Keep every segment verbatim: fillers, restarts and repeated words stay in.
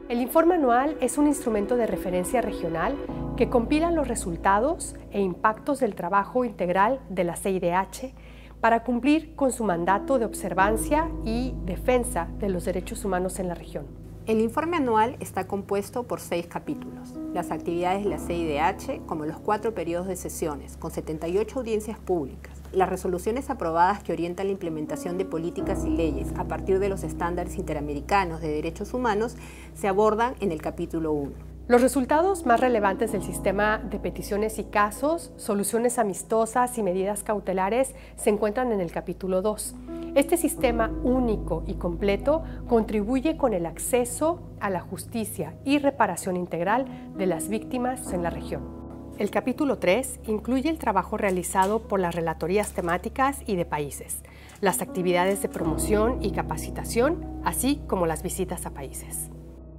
El informe anual es un instrumento de referencia regional que compila los resultados e impactos del trabajo integral de la C I D H para cumplir con su mandato de observancia y defensa de los derechos humanos en la región. El informe anual está compuesto por seis capítulos. Las actividades de la C I D H, como los cuatro periodos de sesiones, con setenta y ocho audiencias públicas, las resoluciones aprobadas que orientan la implementación de políticas y leyes a partir de los estándares interamericanos de derechos humanos, se abordan en el capítulo uno. Los resultados más relevantes del sistema de peticiones y casos, soluciones amistosas y medidas cautelares se encuentran en el capítulo dos. Este sistema único y completo contribuye con el acceso a la justicia y reparación integral de las víctimas en la región. El capítulo tres incluye el trabajo realizado por las relatorías temáticas y de países, las actividades de promoción y capacitación, así como las visitas a países.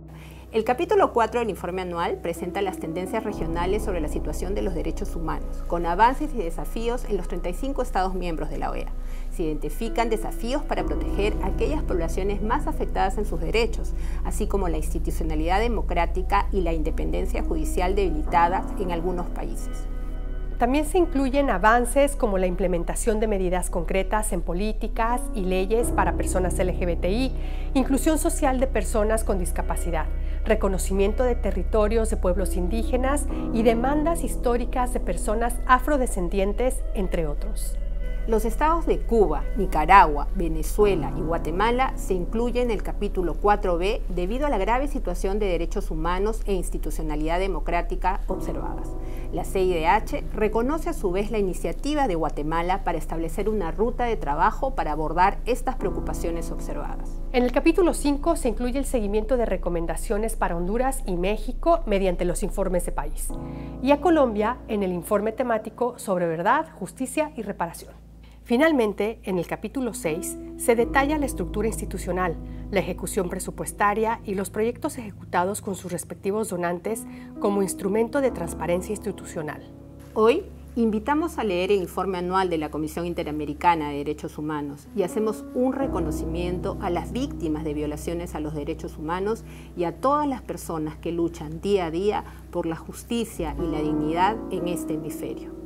El capítulo cuatro del informe anual presenta las tendencias regionales sobre la situación de los derechos humanos, con avances y desafíos en los treinta y cinco Estados miembros de la O E A. Se identifican desafíos para proteger a aquellas poblaciones más afectadas en sus derechos, así como la institucionalidad democrática y la independencia judicial debilitadas en algunos países. También se incluyen avances como la implementación de medidas concretas en políticas y leyes para personas L G B T I, inclusión social de personas con discapacidad, reconocimiento de territorios de pueblos indígenas y demandas históricas de personas afrodescendientes, entre otros. Los estados de Cuba, Nicaragua, Venezuela y Guatemala se incluyen en el capítulo cuatro B debido a la grave situación de derechos humanos e institucionalidad democrática observadas. La C I D H reconoce a su vez la iniciativa de Guatemala para establecer una ruta de trabajo para abordar estas preocupaciones observadas. En el capítulo cinco se incluye el seguimiento de recomendaciones para Honduras y México mediante los informes de país, y a Colombia en el informe temático sobre verdad, justicia y reparación. Finalmente, en el capítulo seis, se detalla la estructura institucional, la ejecución presupuestaria y los proyectos ejecutados con sus respectivos donantes como instrumento de transparencia institucional. Hoy, invitamos a leer el informe anual de la Comisión Interamericana de Derechos Humanos y hacemos un reconocimiento a las víctimas de violaciones a los derechos humanos y a todas las personas que luchan día a día por la justicia y la dignidad en este hemisferio.